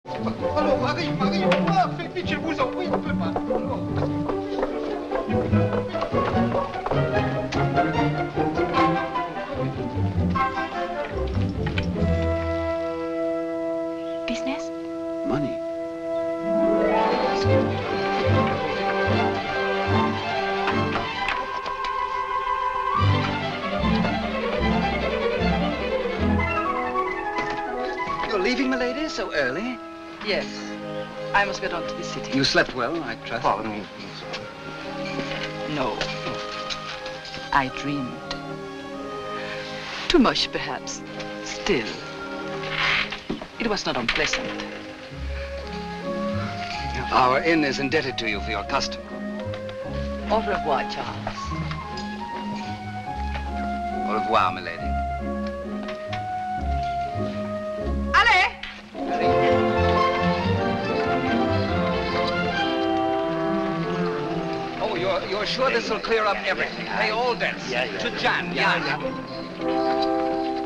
Alors, arrive, ah, faites vite, je vous en prie, on peut pas. Business? Money. You're leaving, milady, so early? Yes. I must get on to the city. You slept well, I trust? Pardon me. No. I dreamed. Too much, perhaps. Still. It was not unpleasant. Our inn is indebted to you for your custom. Au revoir, Charles. Au revoir, milady. Allez! Oh, you're sure this will clear up everything? Pay all debts. Yeah. To Jan. Yeah.